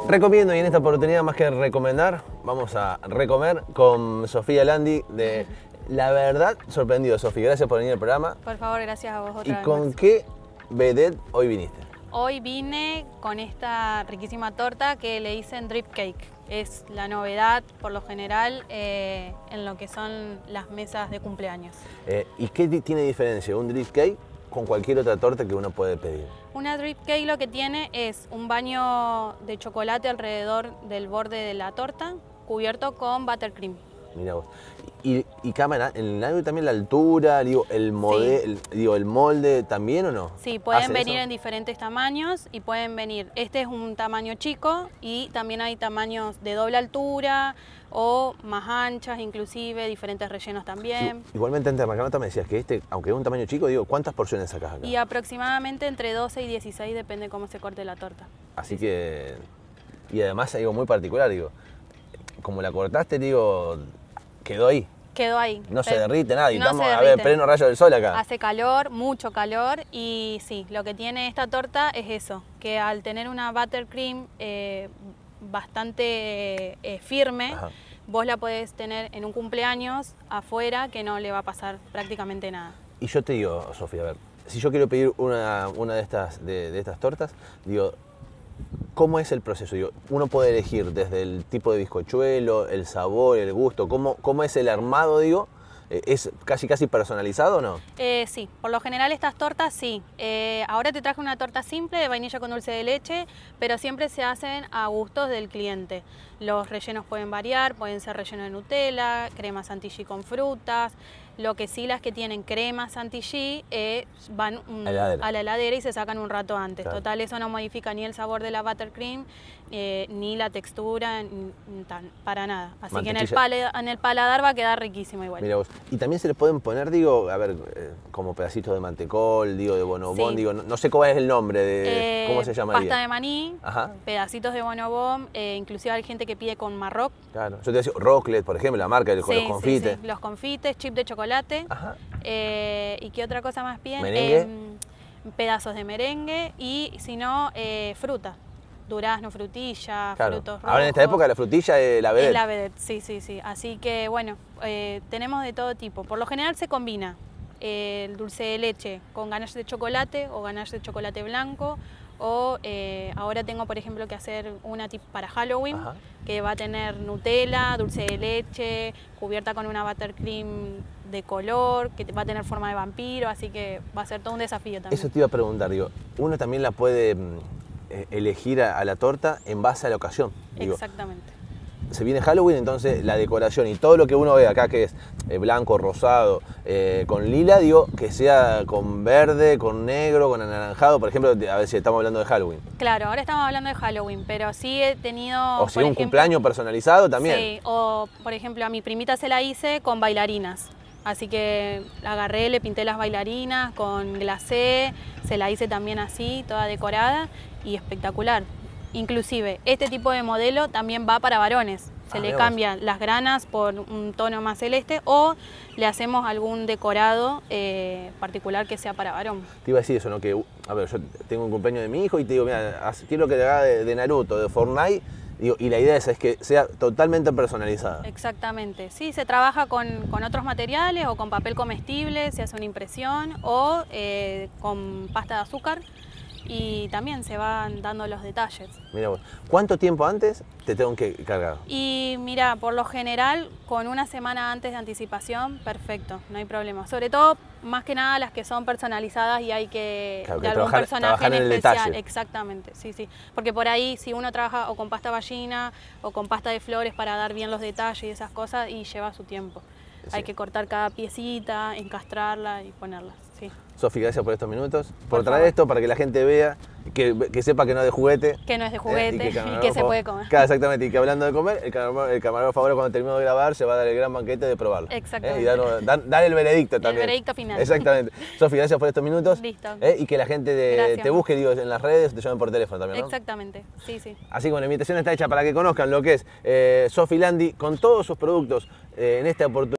Recomiendo, y en esta oportunidad más que recomendar, vamos a recomer con Sofía Landi de La Verdad Sorprendido. Sofía, gracias por venir al programa. Por favor, gracias a vos otra ¿Y vez con más. qué vedette hoy viniste? Hoy vine con esta riquísima torta que le dicen drip cake. Es la novedad, por lo general, en lo que son las mesas de cumpleaños. ¿Y qué tiene diferencia un drip cake con cualquier otra torta que uno puede pedir? Una drip cake lo que tiene es un baño de chocolate alrededor del borde de la torta, cubierto con buttercream. Mirá vos. ¿Y cámara, en algo también la altura, digo, el molde también o no? Sí, pueden ¿Hace venir eso? en diferentes tamaños y pueden venir, este es un tamaño chico y también hay tamaños de doble altura o más anchas inclusive, diferentes rellenos también. Sí, igualmente antes de arrancar nota me decías que este, aunque es un tamaño chico, digo, ¿cuántas porciones sacás acá? Y aproximadamente entre 12 y 16 depende cómo se corte la torta. Así que, y además algo muy particular, digo, como la cortaste, digo, quedó ahí. Quedó ahí. No se derrite nada, y no estamos se a ver, derrite. pleno rayo del sol acá. Hace calor, mucho calor, y sí, lo que tiene esta torta es eso, que al tener una buttercream bastante firme, Ajá. vos la podés tener en un cumpleaños afuera que no le va a pasar prácticamente nada. Y yo te digo, Sofía, a ver, si yo quiero pedir una de estas tortas, digo, ¿cómo es el proceso? Digo, uno puede elegir desde el tipo de bizcochuelo, el sabor, el gusto, ¿cómo es el armado, digo? ¿Es casi personalizado o no? Sí, por lo general estas tortas sí. Ahora te traje una torta simple de vainilla con dulce de leche, pero siempre se hacen a gustos del cliente. Los rellenos pueden variar, pueden ser relleno de Nutella, crema chantilly con frutas. Lo que sí, las que tienen crema chantilly van a la heladera y se sacan un rato antes. Claro. Total, eso no modifica ni el sabor de la buttercream, ni la textura, para nada. Así que en el paladar va a quedar riquísimo igual. Mira vos. Y también se le pueden poner, digo, a ver, como pedacitos de mantecol, digo, de bonobón, Sí. digo, no sé cuál es el nombre, de ¿cómo se llamaría? Pasta de maní, Ajá. pedacitos de bonobón, inclusive hay gente que pide con marroc. Claro. Yo te decía, Roclet, por ejemplo, la marca, con los confites. Sí, los confites, chip de chocolate. Ajá. ¿Y qué otra cosa más piden? ¿Merengue? Pedazos de merengue y, si no, fruta. Durazno, frutilla, Claro. frutos rojos. Ahora en esta época la frutilla es la vedette. Es la vedette, sí. Así que, bueno, tenemos de todo tipo. Por lo general se combina el dulce de leche con ganache de chocolate o ganache de chocolate blanco. O ahora tengo, por ejemplo, que hacer una tip para Halloween. Ajá. Que va a tener Nutella, dulce de leche, cubierta con una buttercream de color, que va a tener forma de vampiro, así que va a ser todo un desafío también. Eso te iba a preguntar, digo, uno también la puede elegir a la torta en base a la ocasión. Digo, exactamente. Se viene Halloween, entonces la decoración y todo lo que uno ve acá, que es blanco, rosado, con lila, digo, que sea con verde, con negro, con anaranjado, por ejemplo, a ver si estamos hablando de Halloween. Claro, ahora estamos hablando de Halloween, pero sí he tenido... O si un cumpleaños personalizado también. Sí, o por ejemplo a mi primita se la hice con bailarinas. Así que la agarré, le pinté las bailarinas con glacé, se la hice también así, toda decorada y espectacular. Inclusive, este tipo de modelo también va para varones. Se le cambian las granas por un tono más celeste o le hacemos algún decorado particular que sea para varón. Te iba a decir eso, ¿no? Que, a ver, yo tengo un cumpleaños de mi hijo y te digo, mira, quiero que te haga de Naruto, de Fortnite, digo, y la idea es que sea totalmente personalizada. Exactamente. Sí, se trabaja con otros materiales o con papel comestible, se hace una impresión o con pasta de azúcar. Y también se van dando los detalles. Mira vos, ¿cuánto tiempo antes te tengo que cargar? Y mira, por lo general, con una semana antes de anticipación, perfecto, no hay problema. Sobre todo, más que nada, las que son personalizadas y hay que claro, de algún personaje en especial. Detalle. Exactamente, sí. Porque por ahí, si uno trabaja o con pasta ballina o con pasta de flores para dar bien los detalles y esas cosas, y lleva su tiempo. Sí. Hay que cortar cada piecita, encastrarla y ponerla. Sí. Sofi, gracias por estos minutos, por traer esto para que la gente vea, que sepa que no es de juguete. Que no es de juguete y que se puede comer. Claro, exactamente, y que hablando de comer, el camarógrafo ahora cuando terminó de grabar se va a dar el gran banquete de probarlo. Exactamente. Y dar el veredicto también. El veredicto final. Exactamente. Sofi, gracias por estos minutos. Listo. Y que la gente te busque, digo, en las redes, te llamen por teléfono también, ¿no? Exactamente, sí. Así que bueno, la invitación está hecha para que conozcan lo que es Sofía Landi con todos sus productos en esta oportunidad.